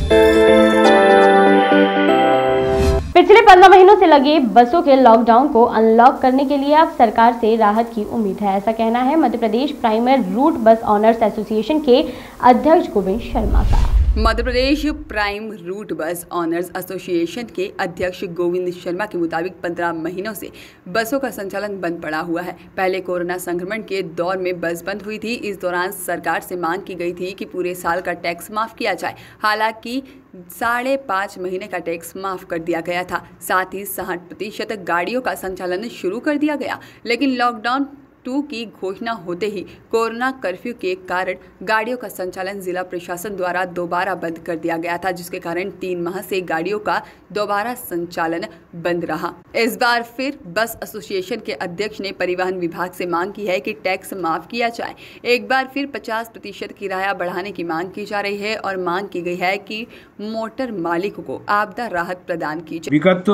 पिछले 15 महीनों से लगे बसों के लॉकडाउन को अनलॉक करने के लिए अब सरकार से राहत की उम्मीद है। ऐसा कहना है Madhya Pradesh primary route bus owners association के अध्यक्ष गोविंद शर्मा का। Madhya Pradesh prime route bus owners association के अध्यक्ष गोविंद शर्मा के मुताबिक 15 महीनों से बसों का संचालन बंद पड़ा हुआ है। पहले कोरोना संक्रमण के दौर में बस बंद हुई थी। इस दौरान सरकार से मांग की गई थी कि पूरे साल का टैक्स माफ किया जाए। हालांकि 5.5 महीने का टैक्स माफ कर दिया गया था। साथ ही 60% गाड़ियों का संचालन शुरू कर दिया गया, लेकिन लॉकडाउन 2 की घोषणा होते ही कोरोना कर्फ्यू के कारण गाड़ियों का संचालन जिला प्रशासन द्वारा दोबारा बंद कर दिया गया था, जिसके कारण 3 माह से गाड़ियों का दोबारा संचालन बंद रहा। इस बार फिर बस एसोसिएशन के अध्यक्ष ने परिवहन विभाग से मांग की है कि टैक्स माफ किया जाए। एक बार फिर 50% किराया बढ़ाने की मांग की जा रही है और मांग की गई है कि मोटर मालिकों को आपदा राहत प्रदान की जाए। विगत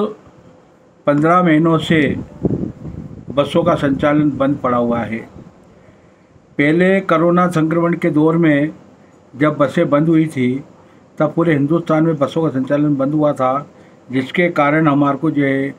15 महीनों से बसों का संचालन बंद पड़ा हुआ है। पहले कोरोना संक्रमण के दौर में जब बसें बंद हुई थी तब पूरे हिंदुस्तान में बसों का संचालन बंद हुआ था, जिसके कारण हमारे को जो है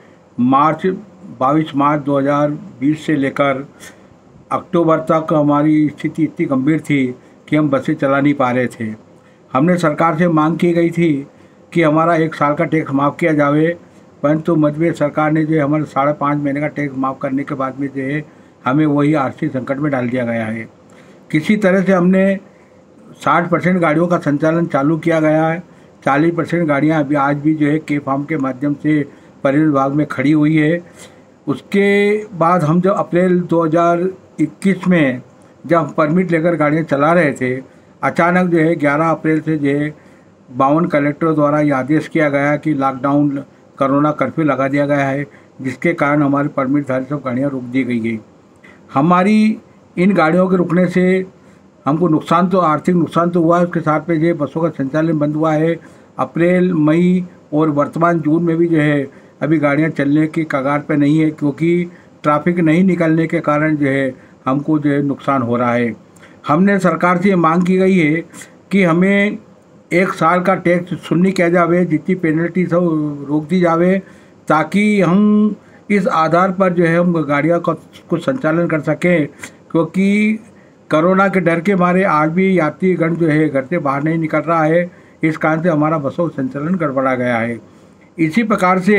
22 मार्च 2020 से लेकर अक्टूबर तक हमारी स्थिति इतनी गंभीर थी कि हम बसें चला नहीं पा रहे थे। हमने सरकार से मांग की गई थी कि हमारा 1 साल का टैक्स माफ़ किया जाए, परंतु मध्य प्रदेश सरकार ने जो है हमारे 5.5 महीने का टैक्स माफ़ करने के बाद में जो है हमें वही आर्थिक संकट में डाल दिया गया है। किसी तरह से हमने 60% गाड़ियों का संचालन चालू किया गया है। 40% गाड़ियां अभी आज भी जो है के फार्म के माध्यम से परिवहन विभाग में खड़ी हुई है। उसके बाद हम जब अप्रैल 2021 में जब परमिट लेकर गाड़ियाँ चला रहे थे, अचानक जो है 11 अप्रैल से जो है 52 कलेक्टरों द्वारा ये आदेश किया गया कि लॉकडाउन कोरोना कर्फ्यू लगा दिया गया है, जिसके कारण हमारे परमिटधारी सब गाड़ियाँ रोक दी गई है। हमारी इन गाड़ियों के रुकने से हमको नुकसान तो आर्थिक नुकसान तो हुआ है, उसके साथ में जो बसों का संचालन बंद हुआ है। अप्रैल, मई और वर्तमान जून में भी जो है अभी गाड़ियाँ चलने की कगार पे नहीं है, क्योंकि ट्रैफिक नहीं निकलने के कारण जो है हमको जो है नुकसान हो रहा है। हमने सरकार से मांग की गई है कि हमें 1 साल का टैक्स शून्य किया जावे, जितनी पेनल्टी सब रोक दी जावे, ताकि हम इस आधार पर जो है हम गाड़ियों का कुछ संचालन कर सकें, क्योंकि कोरोना के डर के मारे आज भी यात्रीगण जो है घर से बाहर नहीं निकल रहा है। इस कारण से हमारा बसों का संचालन गड़बड़ा गया है। इसी प्रकार से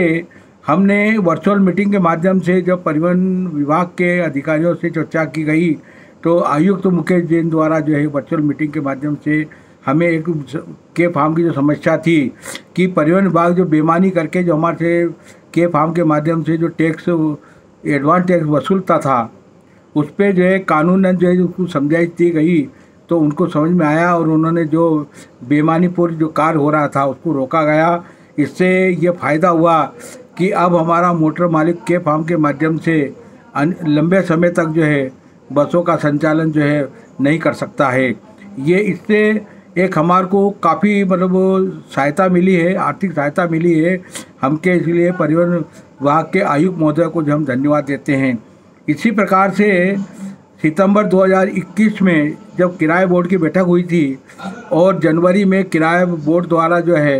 हमने वर्चुअल मीटिंग के माध्यम से जब परिवहन विभाग के अधिकारियों से चर्चा की गई, तो आयुक्त मुकेश जैन द्वारा जो है वर्चुअल मीटिंग के माध्यम से हमें एक के फार्म की जो समस्या थी कि परिवहन विभाग जो बेईमानी करके जो हमारे से के फार्म के माध्यम से जो टैक्स एडवांस टैक्स वसूलता था, उस पर जो है कानूनन जो है उसको समझाई दी गई, तो उनको समझ में आया और उन्होंने जो बेईमानीपूर्ण जो कार्य हो रहा था उसको रोका गया। इससे ये फ़ायदा हुआ कि अब हमारा मोटर मालिक के फार्म के माध्यम से लंबे समय तक जो है बसों का संचालन जो है नहीं कर सकता है। ये इससे एक हमारे को काफ़ी मतलब सहायता मिली है, आर्थिक सहायता मिली है हमके, इसलिए परिवहन विभाग के आयुक्त महोदय को जो हम धन्यवाद देते हैं। इसी प्रकार से सितंबर 2021 में जब किराए बोर्ड की बैठक हुई थी और जनवरी में किराए बोर्ड द्वारा जो है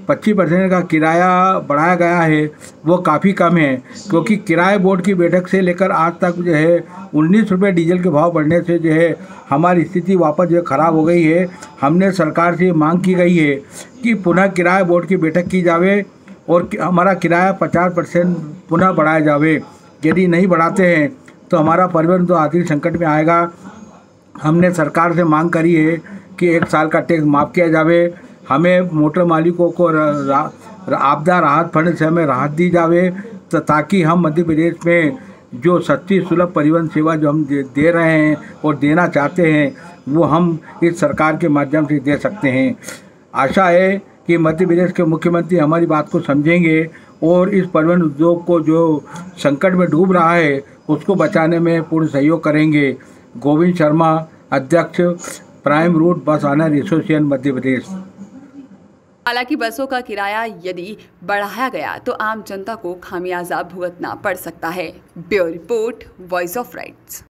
25% का किराया बढ़ाया गया है, वो काफ़ी कम है, क्योंकि किराए बोर्ड की बैठक से लेकर आज तक जो है 19 रुपये डीजल के भाव बढ़ने से जो है हमारी स्थिति वापस जो ख़राब हो गई है। हमने सरकार से मांग की गई है कि पुनः किराए बोर्ड की बैठक की जावे और हमारा किराया 50% पुनः बढ़ाया जावे। यदि नहीं बढ़ाते हैं तो हमारा परिवहन तो आर्थिक संकट में आएगा। हमने सरकार से मांग करी है कि 1 साल का टैक्स माफ़ किया जावे, हमें मोटर मालिकों को आपदा राहत फंड से हमें राहत दी जावे, ताकि हम मध्य प्रदेश में जो सस्ती सुलभ परिवहन सेवा जो हम दे रहे हैं और देना चाहते हैं, वो हम इस सरकार के माध्यम से दे सकते हैं। आशा है कि मध्य प्रदेश के मुख्यमंत्री हमारी बात को समझेंगे और इस परिवहन उद्योग को जो संकट में डूब रहा है उसको बचाने में पूर्ण सहयोग करेंगे। गोविंद शर्मा, अध्यक्ष prime route bus owner association Madhya Pradesh. हालांकि बसों का किराया यदि बढ़ाया गया तो आम जनता को खामियाजा भुगतना पड़ सकता है। Bureau report, voice of rights.